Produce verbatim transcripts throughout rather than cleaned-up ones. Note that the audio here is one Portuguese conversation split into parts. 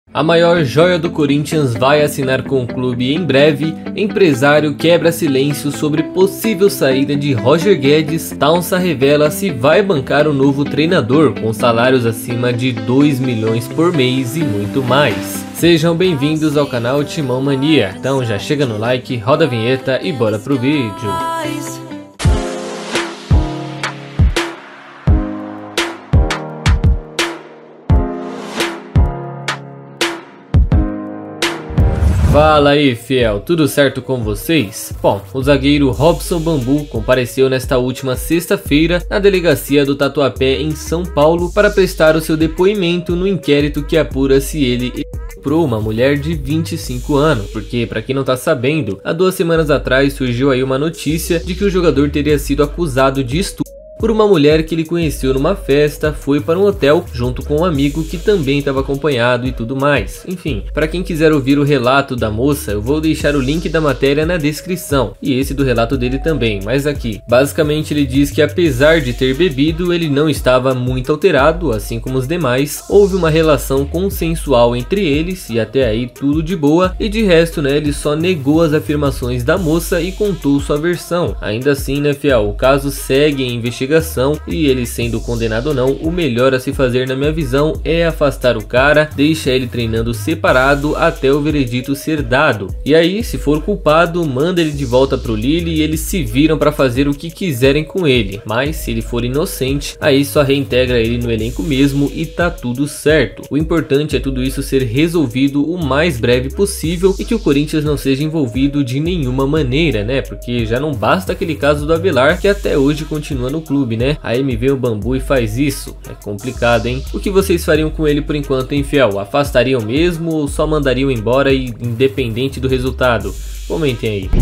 A maior joia do Corinthians vai assinar com o clube em breve. Empresário quebra silêncio sobre possível saída de Roger Guedes. Taunsa revela se vai bancar o novo treinador com salários acima de dois milhões por mês e muito mais. Sejam bem-vindos ao canal Timão Mania. Então já chega no like, roda a vinheta e bora pro vídeo. Fala aí, fiel, tudo certo com vocês? Bom, o zagueiro Robson Bambu compareceu nesta última sexta-feira na delegacia do Tatuapé em São Paulo para prestar o seu depoimento no inquérito que apura se ele estuprou uma mulher de vinte e cinco anos, porque, para quem não tá sabendo, há duas semanas atrás surgiu aí uma notícia de que o jogador teria sido acusado de estupro por uma mulher que ele conheceu numa festa, foi para um hotel junto com um amigo que também estava acompanhado e tudo mais. Enfim, para quem quiser ouvir o relato da moça, eu vou deixar o link da matéria na descrição, e esse do relato dele também, mas aqui. Basicamente ele diz que apesar de ter bebido, ele não estava muito alterado, assim como os demais. Houve uma relação consensual entre eles e até aí tudo de boa, e de resto, né, ele só negou as afirmações da moça e contou sua versão. Ainda assim, né, fiel, o caso segue em investigação e ele sendo condenado ou não, o melhor a se fazer na minha visão é afastar o cara, deixa ele treinando separado até o veredito ser dado. E aí, se for culpado, manda ele de volta pro Lille e eles se viram para fazer o que quiserem com ele. Mas se ele for inocente, aí só reintegra ele no elenco mesmo e tá tudo certo. O importante é tudo isso ser resolvido o mais breve possível e que o Corinthians não seja envolvido de nenhuma maneira, né? Porque já não basta aquele caso do Avelar que até hoje continua no clube, né? Aí me vem o Bambu e faz isso. É complicado, hein? O que vocês fariam com ele por enquanto, hein, fiel? Afastariam mesmo ou só mandariam embora e independente do resultado? Comentem aí.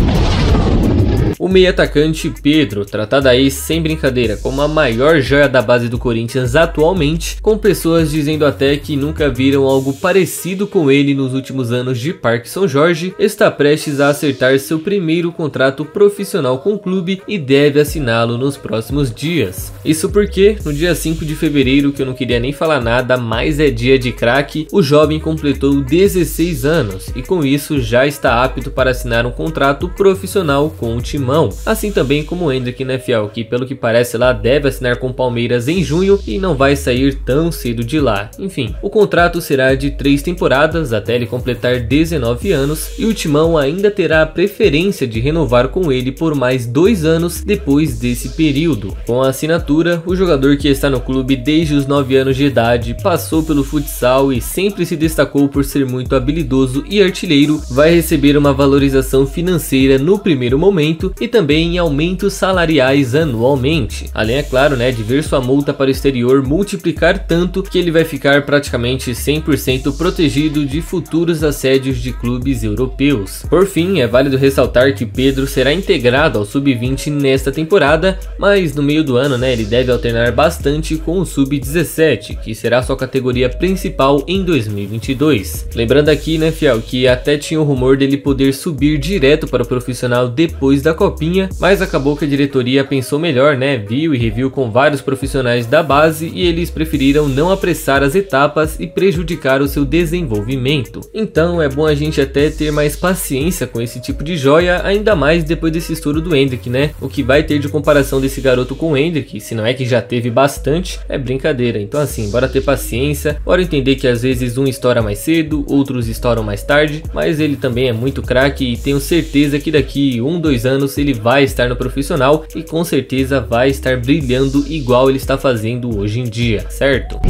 O meio atacante Pedro, tratado aí sem brincadeira como a maior joia da base do Corinthians atualmente, com pessoas dizendo até que nunca viram algo parecido com ele nos últimos anos de Parque São Jorge, está prestes a acertar seu primeiro contrato profissional com o clube e deve assiná-lo nos próximos dias. Isso porque no dia cinco de fevereiro, que eu não queria nem falar nada, mas é dia de craque, o jovem completou dezesseis anos e com isso já está apto para assinar um contrato profissional com o Timão. Assim também como o Endrick, né, fiel, que pelo que parece lá deve assinar com o Palmeiras em junho e não vai sair tão cedo de lá. Enfim, o contrato será de três temporadas até ele completar dezenove anos e o Timão ainda terá a preferência de renovar com ele por mais dois anos depois desse período. Com a assinatura, o jogador que está no clube desde os nove anos de idade, passou pelo futsal e sempre se destacou por ser muito habilidoso e artilheiro, vai receber uma valorização financeira no primeiro momento e também em aumentos salariais anualmente. Além, é claro, né, de ver sua multa para o exterior multiplicar tanto que ele vai ficar praticamente cem por cento protegido de futuros assédios de clubes europeus. Por fim, é válido ressaltar que Pedro será integrado ao sub vinte nesta temporada, mas no meio do ano, né, ele deve alternar bastante com o sub dezessete, que será sua categoria principal em dois mil e vinte e dois. Lembrando aqui, né, fiel, que até tinha o rumor dele poder subir direto para o profissional depois da Copinha, mas acabou que a diretoria pensou melhor, né, viu e reviu com vários profissionais da base e eles preferiram não apressar as etapas e prejudicar o seu desenvolvimento. Então é bom a gente até ter mais paciência com esse tipo de joia, ainda mais depois desse estouro do Endrick, né? O que vai ter de comparação desse garoto com o Endrick, se não é que já teve bastante, é brincadeira. Então assim, bora ter paciência, bora entender que às vezes um estoura mais cedo, outros estouram mais tarde, mas ele também é muito craque e tenho certeza que daqui um, dois anos ele vai estar no profissional e com certeza vai estar brilhando igual ele está fazendo hoje em dia, certo?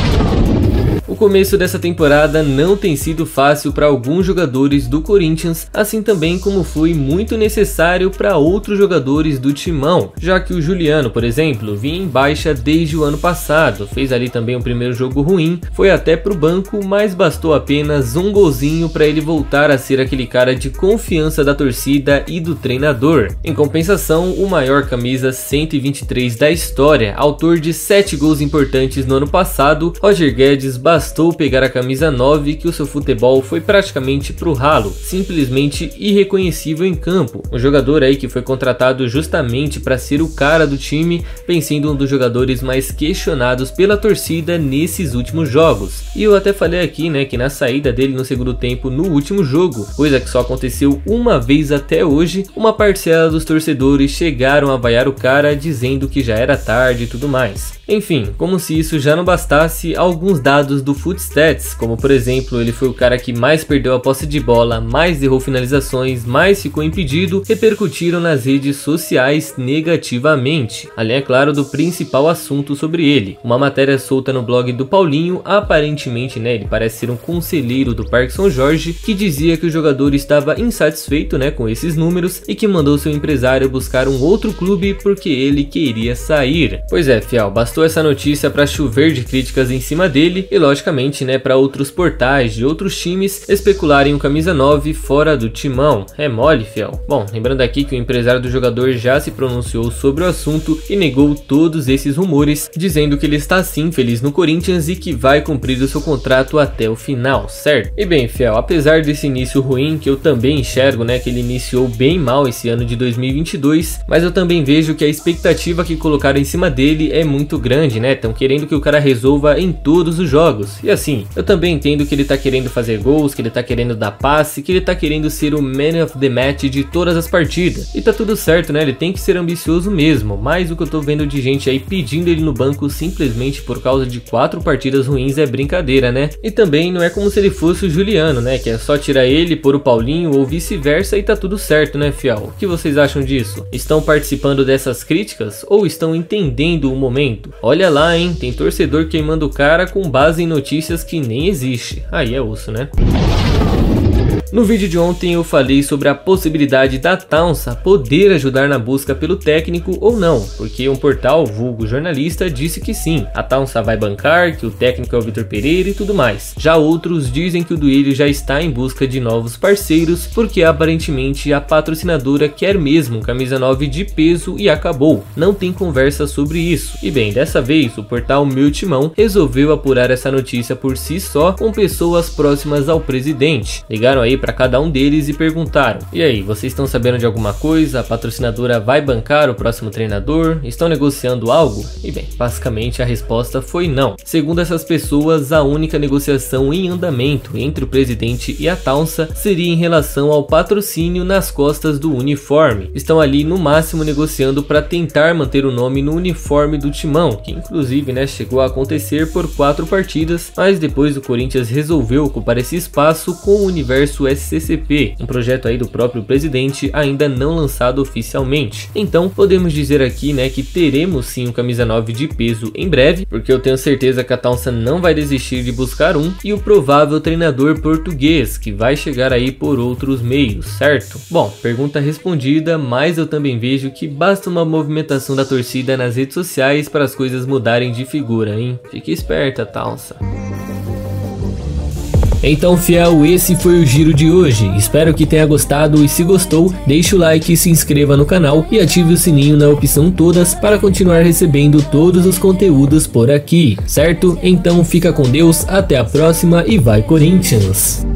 O começo dessa temporada não tem sido fácil para alguns jogadores do Corinthians, assim também como foi muito necessário para outros jogadores do Timão, já que o Juliano, por exemplo, vinha em baixa desde o ano passado, fez ali também um primeiro jogo ruim, foi até pro banco, mas bastou apenas um golzinho para ele voltar a ser aquele cara de confiança da torcida e do treinador. Em compensação, o maior camisa cento e vinte e três da história, autor de sete gols importantes no ano passado, Roger Guedes bastou bastou pegar a camisa nove que o seu futebol foi praticamente pro ralo, simplesmente irreconhecível em campo. Um jogador aí que foi contratado justamente para ser o cara do time, vem sendo um dos jogadores mais questionados pela torcida nesses últimos jogos. E eu até falei aqui, né, que na saída dele no segundo tempo no último jogo, coisa que só aconteceu uma vez até hoje, uma parcela dos torcedores chegaram a vaiar o cara dizendo que já era tarde e tudo mais. Enfim, como se isso já não bastasse, alguns dados do Footstats, como por exemplo, ele foi o cara que mais perdeu a posse de bola, mais errou finalizações, mais ficou impedido, repercutiram nas redes sociais negativamente. Além, é claro, do principal assunto sobre ele. Uma matéria solta no blog do Paulinho, aparentemente, né, ele parece ser um conselheiro do Parque São Jorge, que dizia que o jogador estava insatisfeito, né, com esses números e que mandou seu empresário buscar um outro clube porque ele queria sair. Pois é, fiel, bastou essa notícia para chover de críticas em cima dele e logicamente, né, para outros portais de outros times especularem o camisa nove fora do timão. É mole, fiel. Bom, lembrando aqui que o empresário do jogador já se pronunciou sobre o assunto e negou todos esses rumores, dizendo que ele está sim feliz no Corinthians e que vai cumprir o seu contrato até o final, certo? E bem, fiel, apesar desse início ruim, que eu também enxergo, né, que ele iniciou bem mal esse ano de dois mil e vinte e dois, mas eu também vejo que a expectativa que colocaram em cima dele é muito grande, né? Estão querendo que o cara resolva em todos os jogos. E assim, eu também entendo que ele tá querendo fazer gols, que ele tá querendo dar passe, que ele tá querendo ser o man of the match de todas as partidas. E tá tudo certo, né? Ele tem que ser ambicioso mesmo, mas o que eu tô vendo de gente aí pedindo ele no banco simplesmente por causa de quatro partidas ruins é brincadeira, né? E também não é como se ele fosse o Juliano, né? Que é só tirar ele, pôr o Paulinho ou vice-versa e tá tudo certo, né, fiel? O que vocês acham disso? Estão participando dessas críticas ou estão entendendo o momento? Olha lá, hein? Tem torcedor queimando o cara com base em notícias que nem existe. Aí é osso, né? No vídeo de ontem eu falei sobre a possibilidade da Taunsa poder ajudar na busca pelo técnico ou não, porque um portal vulgo jornalista disse que sim, a Taunsa vai bancar, que o técnico é o Vitor Pereira e tudo mais. Já outros dizem que o Duílio já está em busca de novos parceiros, porque aparentemente a patrocinadora quer mesmo um camisa nove de peso e acabou, não tem conversa sobre isso. E bem, dessa vez o portal Meu Timão resolveu apurar essa notícia por si só com pessoas próximas ao presidente. Ligaram aí para cada um deles e perguntaram: e aí, vocês estão sabendo de alguma coisa? A patrocinadora vai bancar o próximo treinador? Estão negociando algo? E bem, basicamente a resposta foi não. Segundo essas pessoas, a única negociação em andamento entre o presidente e a Taunsa seria em relação ao patrocínio nas costas do uniforme. Estão ali no máximo negociando para tentar manter o nome no uniforme do Timão, que inclusive, né, chegou a acontecer por quatro partidas, mas depois o Corinthians resolveu ocupar esse espaço com o Universo S C C P, um projeto aí do próprio presidente ainda não lançado oficialmente. Então podemos dizer aqui, né, que teremos sim um camisa nove de peso em breve, porque eu tenho certeza que a Taunsa não vai desistir de buscar um, e o provável treinador português que vai chegar aí por outros meios, certo? Bom, pergunta respondida, mas eu também vejo que basta uma movimentação da torcida nas redes sociais para as coisas mudarem de figura, hein? Fique esperta, Taunsa. Então, fiel, esse foi o giro de hoje. Espero que tenha gostado e se gostou, deixe o like, se inscreva no canal e ative o sininho na opção todas para continuar recebendo todos os conteúdos por aqui, certo? Então fica com Deus, até a próxima e vai Corinthians!